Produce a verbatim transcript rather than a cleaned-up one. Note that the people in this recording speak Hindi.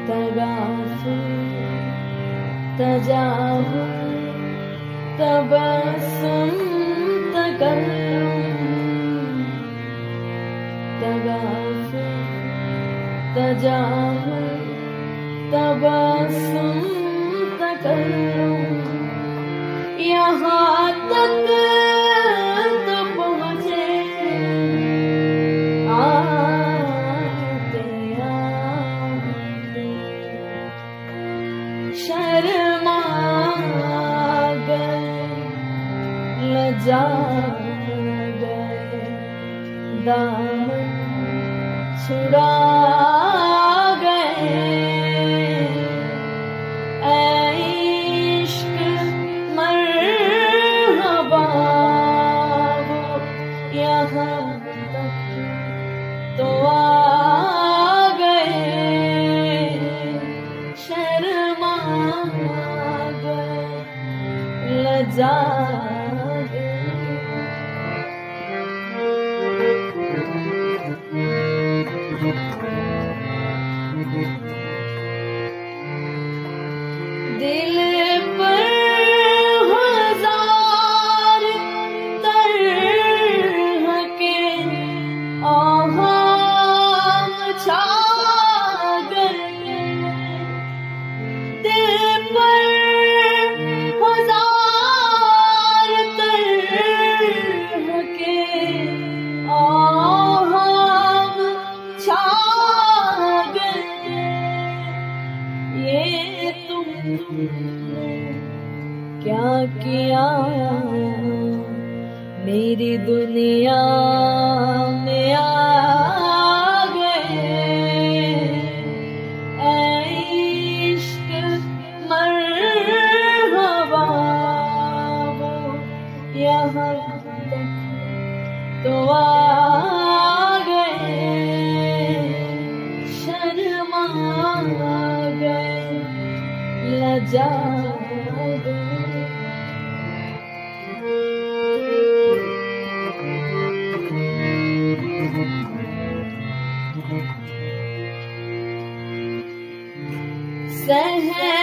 तगाफुर तजाहुर तबस्सुम तकल्लुम तगाफुर तजाहुर तबस्सुम तकल्लुम यहाँ तक तो पहुँचे आते आते शर्मा गए लजा गए दामन छुड़ा तो आ गए शर्मा गए लजा गए दिल पर हजार तरह के आहम छा गए दिल पर हजार तरह के आहम छा गए ये तुमने क्या किया मेरी दुनिया में आ गए ऐ इश्क मरहबा वो यहाँ तक तो आ गए शर्मा गए लजा गए सहन